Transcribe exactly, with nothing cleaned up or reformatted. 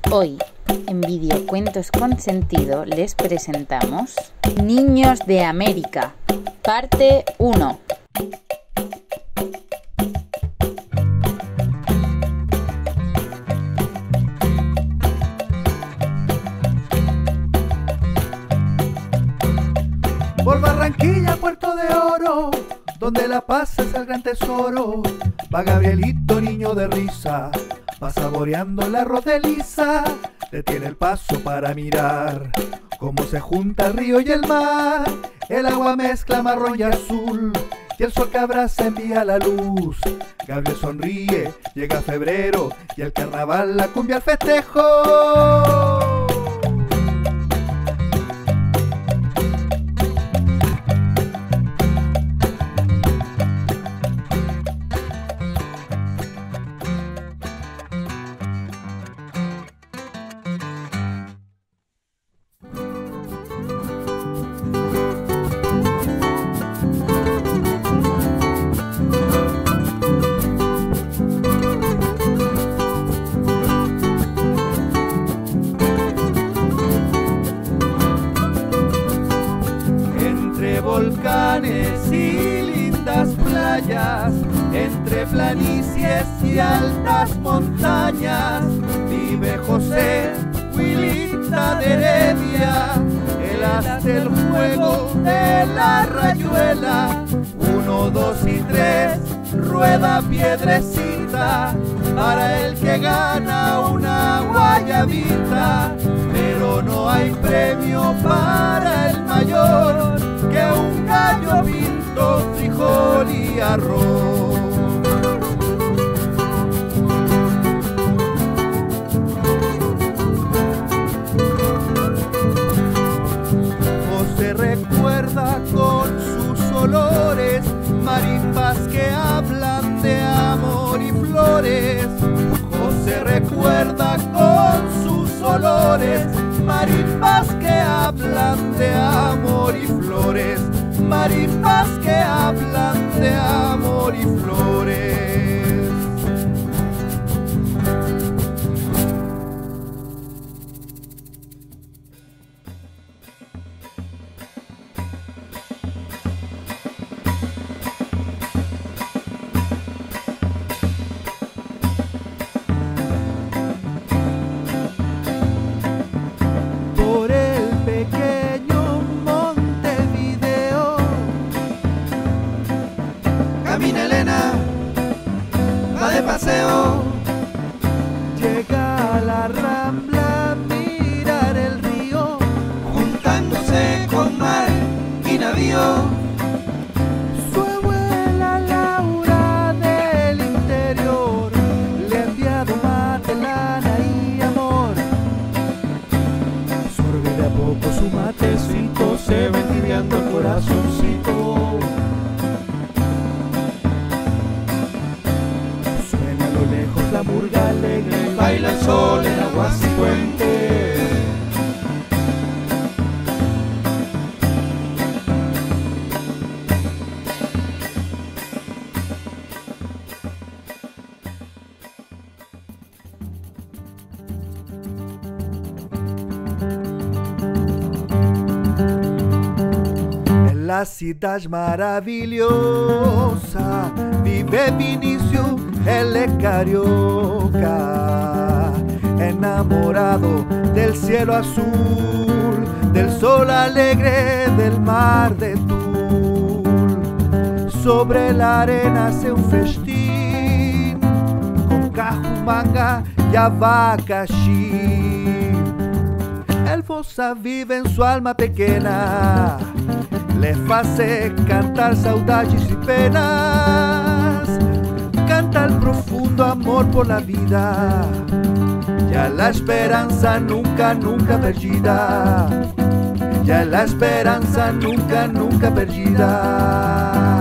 Hoy, en Videocuentos con Sentido, les presentamos Niños de América, parte uno. Por Barranquilla, Puerto de Oro, donde la paz es el gran tesoro, va Gabrielito, niño de risa, va saboreando el arroz de lisa, detiene el paso para mirar cómo se junta el río y el mar, el agua mezcla marrón y azul, y el sol que abraza envía la luz. Gabriel sonríe, llega febrero, y el carnaval, la cumbia, el festejo. Volcanes y lindas playas, entre planicies y altas montañas, vive José Huilita de Heredia, él hace el juego de la rayuela, uno, dos y tres, rueda piedrecita, para el que gana una guayabita, pero no hay premio para el mayor, que un gallo pinto, frijol y arroz. José recuerda con sus olores marimbas que hablan de amor y flores. José recuerda con sus olores marimbas que hablan de amor y flores, marimbas que hablan de amor y flores. Camina Elena, va de paseo, llega a la Rambla a mirar el río, juntándose con mar y navío. Su abuela Laura del interior le ha enviado mate, lana y amor. Sorbe de a poco su matecito, se va entibiando el corazoncito. La murga alegre, baila el sol en aguas y puente. En la ciudad maravillosa vive Vinicio el carioca, enamorado del cielo azul, del sol alegre, del mar de tul. Sobre la arena hace un festín con cajumanga y abacaxi. El fosa vive en su alma pequeña, le hace cantar saudades y penas, canta el profundo amor por la vida, ya la esperanza nunca, nunca perdida, ya la esperanza nunca, nunca perdida.